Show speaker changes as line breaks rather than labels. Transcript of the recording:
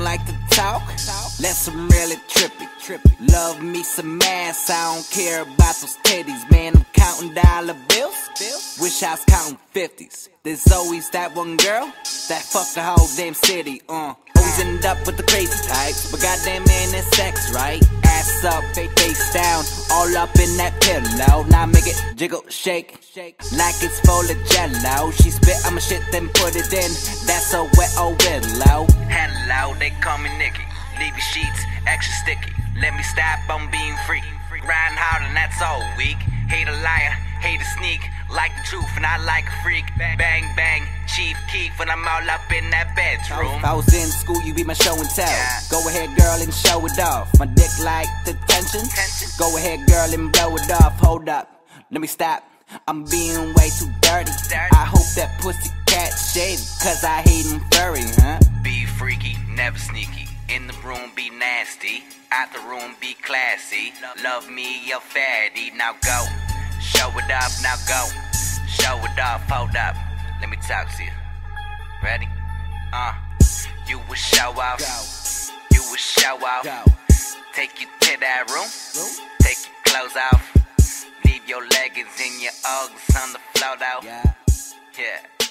don't like to talk, let's some really trippy. Love me some ass, I don't care about those titties. Man, I'm counting dollar bills, wish I was counting 50s. There's always that one girl that fucked the whole damn city. Always end up with the crazy types, but goddamn man, that's sex, right? Ass up, face down, all up in that pillow. Now make it jiggle, shake, like it's full of jello. She spit, I'ma shit, then put it in. That's a wet old willow. Hello, they call me Nicky. Leave your sheets extra sticky. Let me stop on being freaky. Riding hard and that's all weak. Hate a liar, hate a sneak. Like the truth and I like a freak. Bang, bang, Chief Keef when I'm all up in that bedroom. If I was in school, you be my show and tell. Go ahead, girl, and show it off. My dick like the tension. Go ahead, girl, and blow it off. Hold up, let me stop. I'm being way too dirty. I hope that pussy cat shady, cause I hate him furry, huh? Be freaky, never sneaky. In the room, be nasty. Out the room, be classy. Love me, your fatty. Now go. Show it off, now go. Show it off, hold up. Let me talk to you. Ready? You will show off. You will show off. Take you to that room. Take your clothes off. Leave your leggings and your Uggs on the floor though. Yeah.